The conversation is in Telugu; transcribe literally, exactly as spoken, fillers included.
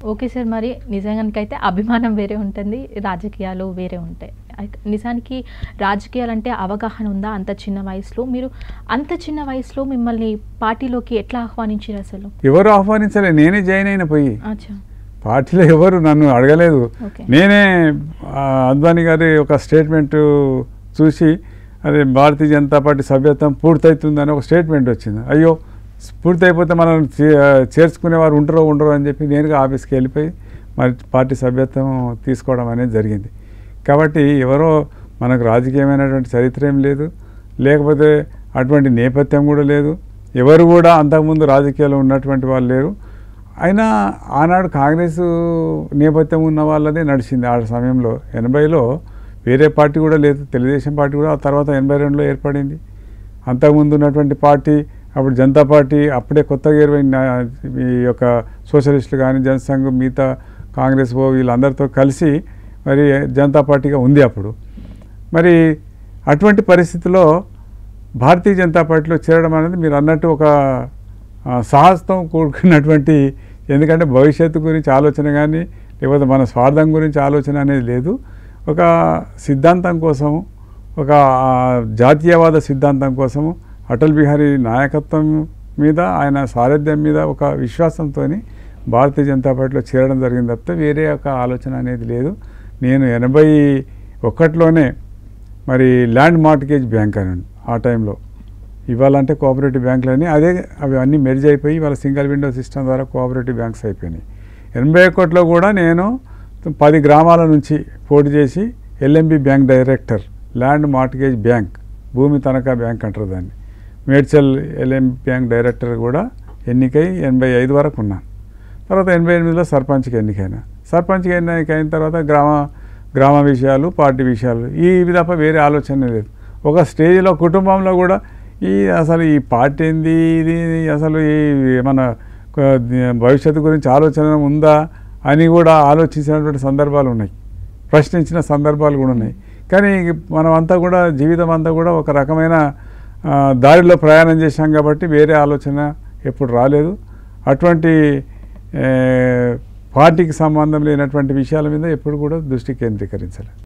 Okay sir. మరి నిజంగానికైతే అభిమానం వేరే ఉంటుంది, రాజకీయాలు వేరే ఉంటాయి. అయితే నిజానికి రాజకీయాలంటే అవగాహన ఉందా అంత చిన్న వయసులో? మీరు అంత చిన్న వయసులో మిమ్మల్ని పార్టీలోకి ఎట్లా ఆహ్వానించారు అసలు? ఎవరు ఆహ్వానించలేదు, నేనే జాయిన్ అయిన పోయి. అచ్చా. పార్టీలో ఎవరు నన్ను అడగలేదు. నేనే అద్వానీ గారి ఒక స్టేట్మెంట్ చూసి అదే భారతీయ జనతా పార్టీ సభ్యత్వం పూర్తవుతుందని ఒక స్టేట్మెంట్ వచ్చింది. అయ్యో పూర్తయిపోతే మనం చేర్చుకునేవారు ఉంటారో ఉండరో అని చెప్పి నేరుగా ఆఫీస్కి వెళ్ళిపోయి మరి పార్టీ సభ్యత్వం తీసుకోవడం అనేది జరిగింది. కాబట్టి ఎవరో మనకు రాజకీయమైనటువంటి చరిత్ర ఏం లేదు, లేకపోతే అటువంటి నేపథ్యం కూడా లేదు. ఎవరు కూడా అంతకుముందు రాజకీయాల్లో ఉన్నటువంటి వాళ్ళు లేరు. అయినా ఆనాడు కాంగ్రెస్ నేపథ్యం ఉన్న వాళ్ళదే నడిచింది. ఆ సమయంలో ఎనభైలో వేరే పార్టీ కూడా లేదు, తెలుగుదేశం పార్టీ కూడా ఆ తర్వాత ఎనభై రెండులో ఏర్పడింది. అంతకుముందు ఉన్నటువంటి పార్టీ అప్పుడు జనతా పార్టీ అప్పుడే కొత్తగా ఏర్పడిన ఈ యొక్క సోషలిస్టులు కానీ జనసంఘ్ మిగతా కాంగ్రెస్ ఓ వీళ్ళందరితో కలిసి మరి జనతా పార్టీగా ఉంది అప్పుడు. మరి అటువంటి పరిస్థితిలో భారతీయ జనతా పార్టీలో చేరడం అనేది మీరు అన్నట్టు ఒక సాహసం కూడుకున్నటువంటి, ఎందుకంటే భవిష్యత్తు గురించి ఆలోచన కానీ లేకపోతే మన స్వార్థం గురించి ఆలోచన అనేది లేదు. ఒక సిద్ధాంతం కోసము, ఒక జాతీయవాద సిద్ధాంతం కోసము, అటల్ బిహారీ నాయకత్వం మీద ఆయన సారథ్యం మీద ఒక విశ్వాసంతో భారతీయ జనతా పార్టీలో చేరడం జరిగింది తప్పితే వేరే ఒక ఆలోచన అనేది లేదు. నేను ఎనభై ఒకటిలోనే మరి ల్యాండ్ మార్ట్గేజ్ బ్యాంక్ అని ఆ టైంలో, ఇవాళంటే కోఆపరేటివ్ బ్యాంకులని అదే అవి అన్నీ మెర్జ్ అయిపోయి ఇవాళ సింగిల్ విండో సిస్టమ్ ద్వారా కోఆపరేటివ్ బ్యాంక్స్ అయిపోయినాయి. ఎనభై ఒకటిలో కూడా నేను పది గ్రామాల నుంచి పోటీ చేసి LMB bank director, land mortgage bank, భూమి తనఖా బ్యాంక్ అంటారు దాన్ని, మేడ్చల్ ఎల్ఎంబి బ్యాంక్ డైరెక్టర్ కూడా ఎన్నికై ఎనభై ఐదు వరకు ఉన్నాను. తర్వాత ఎనభై ఎనిమిదిలో సర్పంచ్కి ఎన్నికైనా. సర్పంచ్కి ఎన్నికైన తర్వాత గ్రామ గ్రామ విషయాలు, పార్టీ విషయాలు, ఈ తప్ప వేరే ఆలోచన లేదు. ఒక స్టేజ్లో కుటుంబంలో కూడా ఈ అసలు ఈ పార్టీ ఏంది, ఇది అసలు ఈ మన భవిష్యత్తు గురించి ఆలోచన ఉందా అని కూడా ఆలోచించినటువంటి సందర్భాలు ఉన్నాయి, ప్రశ్నించిన సందర్భాలు కూడా ఉన్నాయి. కానీ మనం అంతా కూడా జీవితం అంతా కూడా ఒక రకమైన దారిలో ప్రయాణం చేశాం కాబట్టి వేరే ఆలోచన ఎప్పుడు రాలేదు. అటువంటి పార్టీకి సంబంధం లేనటువంటి విషయాల మీద ఎప్పుడు కూడా దృష్టి కేంద్రీకరించాలి.